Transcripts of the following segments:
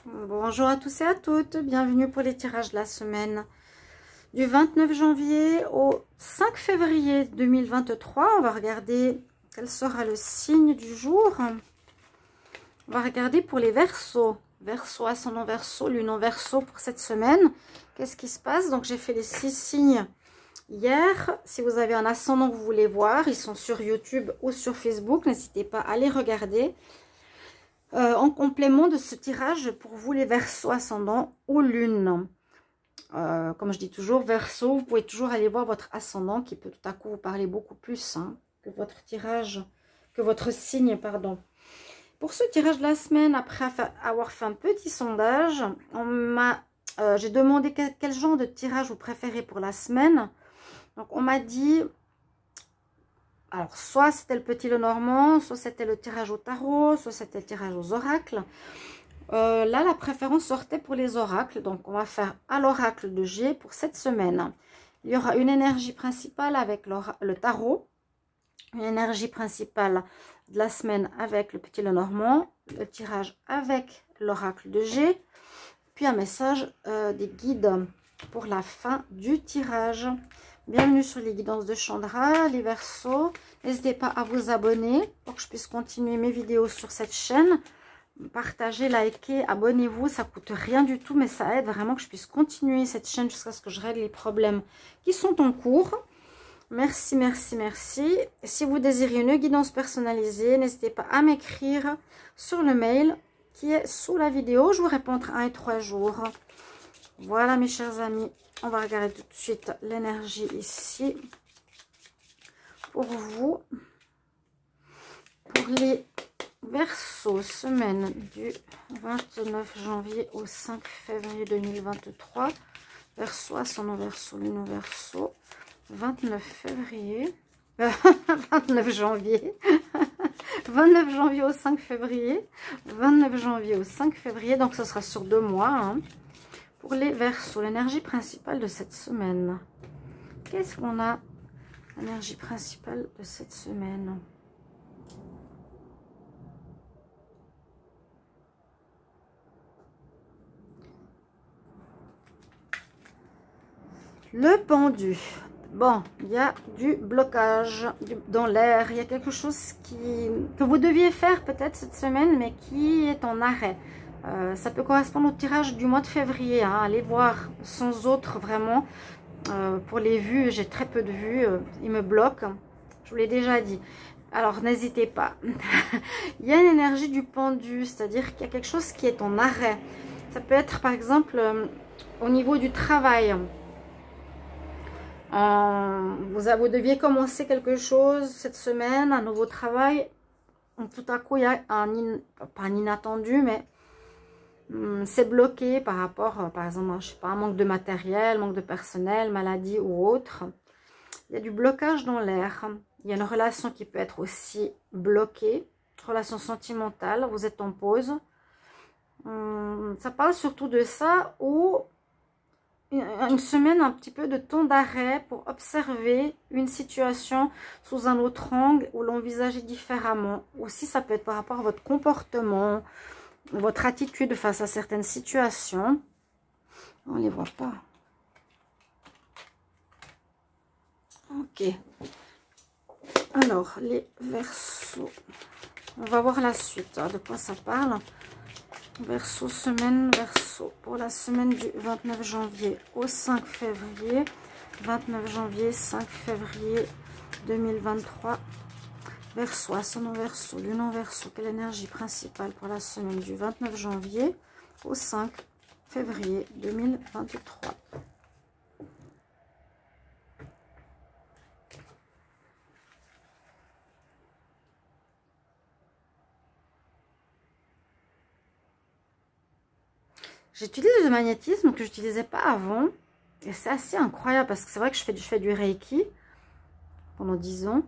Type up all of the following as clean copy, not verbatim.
Bonjour à tous et à toutes, bienvenue pour les tirages de la semaine du 29 janvier au 5 février 2023. On va regarder quel sera le signe du jour. On va regarder pour les Verseaux. Verseau, ascendant Verseau, lune en Verseau pour cette semaine. Qu'est-ce qui se passe? Donc j'ai fait les 6 signes hier. Si vous avez un ascendant que vous voulez voir, ils sont sur YouTube ou sur Facebook. N'hésitez pas à les regarder. En complément de ce tirage pour vous les Verseaux ascendant ou lune. Comme je dis toujours, Verseau, vous pouvez toujours aller voir votre ascendant qui peut tout à coup vous parler beaucoup plus que votre tirage, que votre signe, pardon. Pour ce tirage de la semaine, après avoir fait un petit sondage, j'ai demandé quel genre de tirage vous préférez pour la semaine. Donc on m'a dit, alors soit c'était le petit Lenormand, soit c'était le tirage au tarot, soit c'était le tirage aux oracles. Là, la préférence sortait pour les oracles. Donc, on va faire à l'oracle de G pour cette semaine. Il y aura une énergie principale avec le tarot. Une énergie principale de la semaine avec le petit Lenormand. Le tirage avec l'oracle de G. Puis un message des guides pour la fin du tirage. Bienvenue sur les guidances de Chandra, les Verseaux. N'hésitez pas à vous abonner pour que je puisse continuer mes vidéos sur cette chaîne. Partagez, likez, abonnez-vous, ça coûte rien du tout, mais ça aide vraiment que je puisse continuer cette chaîne jusqu'à ce que je règle les problèmes qui sont en cours. Merci, merci, merci. Et si vous désirez une guidance personnalisée, n'hésitez pas à m'écrire sur le mail qui est sous la vidéo. Je vous réponds entre 1 et 3 jours. Voilà mes chers amis, on va regarder tout de suite l'énergie ici pour vous. Pour les Verseau, semaine du 29 janvier au 5 février 2023. Verseau, ascendant Verseau, lune Verseau. 29 février. 29 janvier. 29 janvier au 5 février. 29 janvier au 5 février. Donc, ce sera sur 2 mois. Pour les Verseaux, l'énergie principale de cette semaine. Qu'est-ce qu'on a? L'énergie principale de cette semaine. Le pendu. Bon, il y a du blocage dans l'air. Il y a quelque chose que vous deviez faire peut-être cette semaine, mais qui est en arrêt. Ça peut correspondre au tirage du mois de février. Allez voir sans autre vraiment. Pour les vues, j'ai très peu de vues. Ils me bloquent. Je vous l'ai déjà dit. Alors, n'hésitez pas. Il y a une énergie du pendu, c'est-à-dire qu'il y a quelque chose qui est en arrêt. Ça peut être par exemple au niveau du travail. Vous deviez commencer quelque chose cette semaine, un nouveau travail. Tout à coup, il y a pas un inattendu, mais c'est bloqué par rapport, par exemple, je sais pas, un manque de matériel, manque de personnel, maladie ou autre. Il y a du blocage dans l'air. Il y a une relation qui peut être aussi bloquée, relation sentimentale. Vous êtes en pause. Ça parle surtout de ça ou une semaine, un petit peu de temps d'arrêt pour observer une situation sous un autre angle ou l'envisager différemment. Aussi, ça peut être par rapport à votre comportement, votre attitude face à certaines situations. On ne les voit pas. Ok. Alors, les Verseaux. On va voir la suite, de quoi ça parle. Verseau, semaine Verseau, pour la semaine du 29 janvier au 5 février, 29 janvier, 5 février 2023, Verseau, ascendant Verseau, lune en Verseau, quelle énergie principale pour la semaine du 29 janvier au 5 février 2023. J'utilise le magnétisme que je n'utilisais pas avant. Et c'est assez incroyable parce que c'est vrai que je fais du Reiki pendant 10 ans.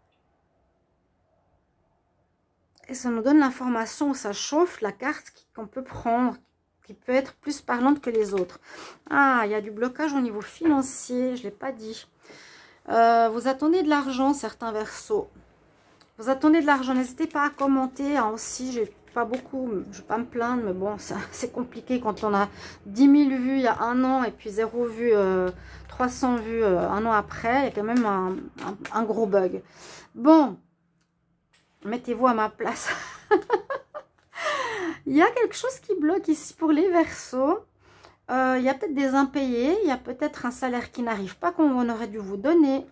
Et ça nous donne l'information où ça chauffe, la carte qu'on peut prendre, qui peut être plus parlante que les autres. Ah, il y a du blocage au niveau financier, je ne l'ai pas dit. Vous attendez de l'argent, certains Verseaux. Vous attendez de l'argent, n'hésitez pas à commenter aussi. pas beaucoup, je vais pas me plaindre, mais bon, c'est compliqué quand on a 10 000 vues il y a un an et puis 0 vues, 300 vues un an après. Il y a quand même un gros bug. Bon, mettez-vous à ma place. Il y a quelque chose qui bloque ici pour les Verseaux. Il y a peut-être des impayés, il y a peut-être un salaire qui n'arrive pas qu'on aurait dû vous donner.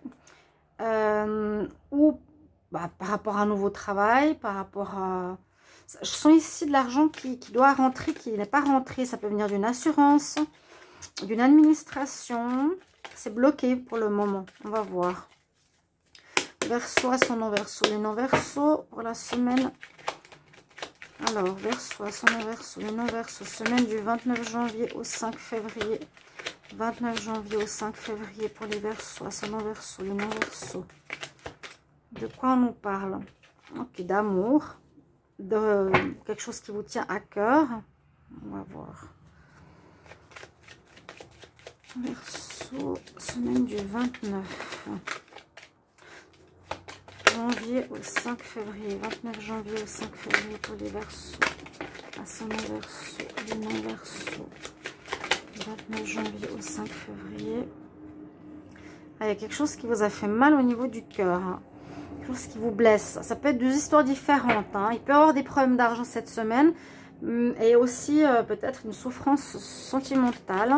Ou bah, par rapport à un nouveau travail, par rapport à... Je sens ici de l'argent qui doit rentrer, qui n'est pas rentré. Ça peut venir d'une assurance, d'une administration. C'est bloqué pour le moment. On va voir. Verseau, ascendant Verseau, les non-Verseaux pour la semaine. Alors, Verseau, ascendant Verseau, les non-Verseaux, semaine du 29 janvier au 5 février. 29 janvier au 5 février pour les Verseaux, ascendant Verseau, les non-Verseaux. De quoi on nous parle? Ok, d'amour. De quelque chose qui vous tient à cœur. On va voir. Verseau, semaine du 29 janvier au 5 février. 29 janvier au 5 février pour les Verseaux. Ascendant Verseau, les non-Verseaux. 29 janvier au 5 février. Ah, il y a quelque chose qui vous a fait mal au niveau du cœur. Hein. Quelque chose qui vous blesse. Ça peut être des histoires différentes. Hein. Il peut y avoir des problèmes d'argent cette semaine. Et aussi peut-être une souffrance sentimentale.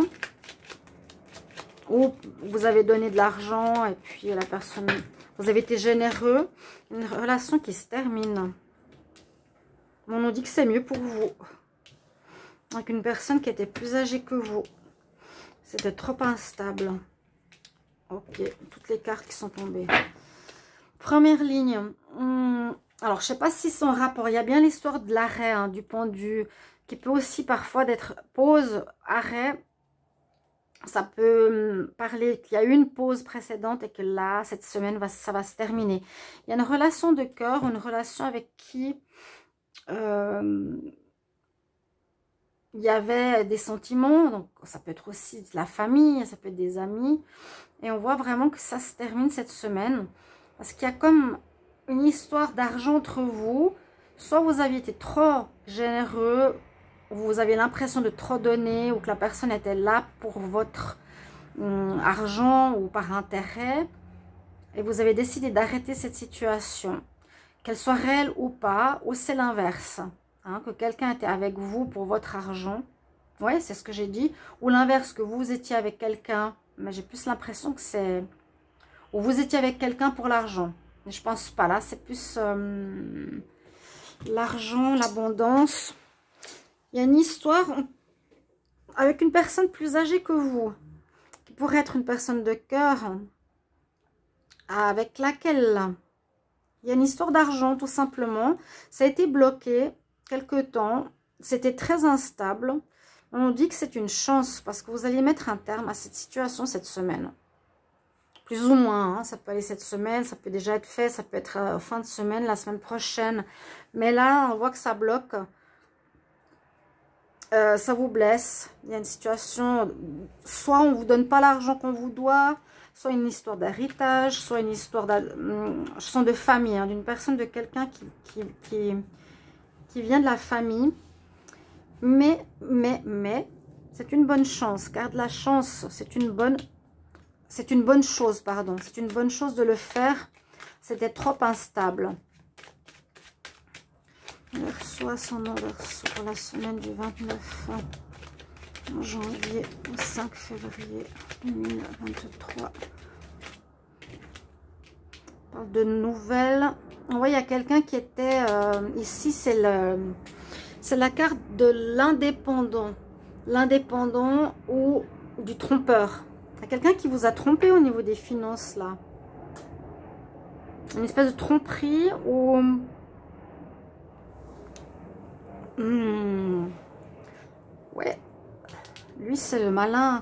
Ou vous avez donné de l'argent et puis la personne... Vous avez été généreux. Une relation qui se termine. On nous dit que c'est mieux pour vous. Avec une personne qui était plus âgée que vous. C'était trop instable. Ok, toutes les cartes qui sont tombées. Première ligne. Alors, je ne sais pas si son rapport. Il y a bien l'histoire de l'arrêt, hein, du pendu, qui peut aussi parfois d'être pause, arrêt. Ça peut parler qu'il y a eu une pause précédente et que là, cette semaine, ça va se terminer. Il y a une relation de cœur, une relation avec qui il y avait des sentiments. Donc, ça peut être aussi de la famille, ça peut être des amis. Et on voit vraiment que ça se termine cette semaine. Parce qu'il y a comme une histoire d'argent entre vous. Soit vous aviez été trop généreux, vous avez l'impression de trop donner, ou que la personne était là pour votre argent ou par intérêt. Et vous avez décidé d'arrêter cette situation. Qu'elle soit réelle ou pas, ou c'est l'inverse. Hein, que quelqu'un était avec vous pour votre argent. Oui, c'est ce que j'ai dit. Ou l'inverse, que vous étiez avec quelqu'un. Mais j'ai plus l'impression que c'est... Ou vous étiez avec quelqu'un pour l'argent. Mais je pense pas. Là, c'est plus l'argent, l'abondance. Il y a une histoire avec une personne plus âgée que vous. Qui pourrait être une personne de cœur. Avec laquelle... Il y a une histoire d'argent, tout simplement. Ça a été bloqué quelque temps. C'était très instable. On nous dit que c'est une chance parce que vous allez mettre un terme à cette situation cette semaine. Plus ou moins, hein, ça peut aller cette semaine, ça peut déjà être fait, ça peut être fin de semaine, la semaine prochaine. Mais là, on voit que ça bloque. Ça vous blesse. Il y a une situation, soit on ne vous donne pas l'argent qu'on vous doit, soit une histoire d'héritage, soit une histoire de famille, hein, d'une personne, de quelqu'un qui vient de la famille. Mais, c'est une bonne chance. Garde la chance, c'est une bonne chose, pardon. C'est une bonne chose de le faire. C'était trop instable. Verseau, ascendant Verseau pour la semaine du 29 janvier au 5 février 2023. On parle de nouvelles. On voit, il y a quelqu'un qui était... ici, c'est la carte de l'indépendant. L'indépendant ou du trompeur. Il y a quelqu'un qui vous a trompé au niveau des finances, là. Une espèce de tromperie ou... Ouais. Lui, c'est le malin.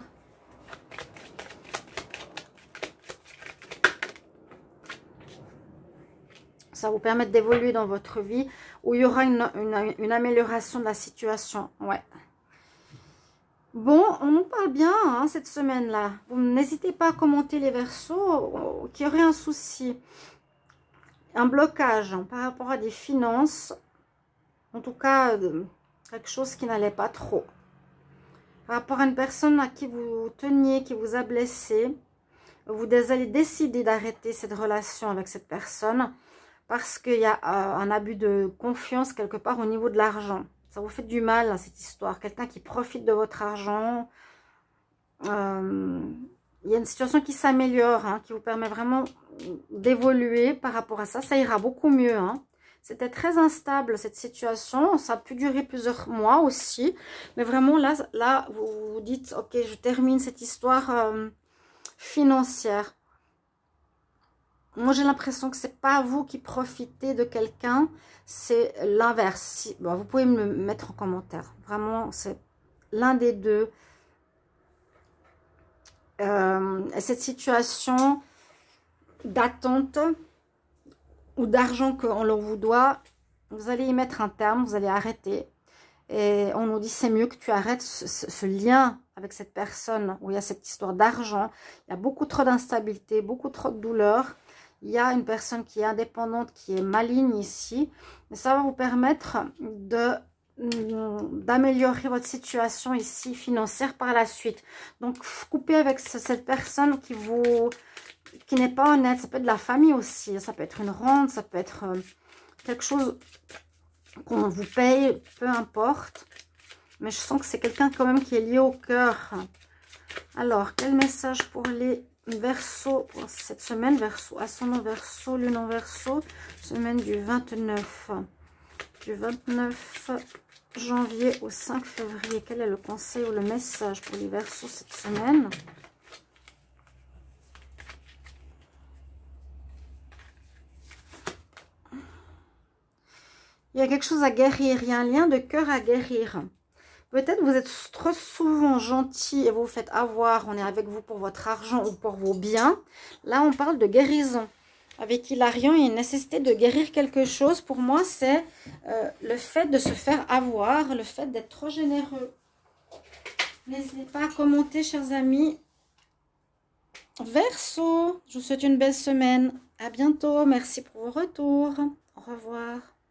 Ça va vous permettre d'évoluer dans votre vie où il y aura une amélioration de la situation. Ouais. Bon, on nous parle bien hein, cette semaine-là. Vous n'hésitez pas à commenter les Verseaux qu'il y aurait un souci, un blocage hein, par rapport à des finances. En tout cas, quelque chose qui n'allait pas trop. Par rapport à une personne à qui vous teniez, qui vous a blessé, vous allez décider d'arrêter cette relation avec cette personne parce qu'il y a un abus de confiance quelque part au niveau de l'argent. Ça vous fait du mal, hein, cette histoire. Quelqu'un qui profite de votre argent. Il y a une situation qui s'améliore, hein, qui vous permet vraiment d'évoluer par rapport à ça. Ça ira beaucoup mieux, hein. C'était très instable cette situation, ça a pu durer plusieurs mois aussi, mais vraiment là vous vous dites, ok, je termine cette histoire financière. Moi j'ai l'impression que c'est pas vous qui profitez de quelqu'un, c'est l'inverse. Bon, vous pouvez me mettre en commentaire, vraiment c'est l'un des deux. Cette situation d'attente ou d'argent qu'on vous doit, vous allez y mettre un terme, vous allez arrêter. Et on nous dit c'est mieux que tu arrêtes ce lien avec cette personne où il y a cette histoire d'argent. Il y a beaucoup trop d'instabilité, beaucoup trop de douleur. Il y a une personne qui est indépendante, qui est maligne ici. Et ça va vous permettre d'améliorer votre situation ici financière par la suite. Donc coupez avec cette personne qui n'est pas honnête. Ça peut être de la famille aussi, ça peut être une rente, ça peut être quelque chose qu'on vous paye, peu importe, mais je sens que c'est quelqu'un quand même qui est lié au cœur. Alors quel message pour les Verseaux pour cette semaine? Verseau, ascendant Verseau, lune en Verseau, semaine du 29 janvier au 5 février. Quel est le conseil ou le message pour les Verseaux cette semaine? Il y a quelque chose à guérir, il y a un lien de cœur à guérir. Peut-être vous êtes trop souvent gentil et vous vous faites avoir, on est avec vous pour votre argent ou pour vos biens. Là, on parle de guérison. Avec Hilarion, il y a une nécessité de guérir quelque chose. Pour moi, c'est le fait de se faire avoir, le fait d'être trop généreux. N'hésitez pas à commenter, chers amis. Verseau, je vous souhaite une belle semaine. À bientôt. Merci pour vos retours. Au revoir.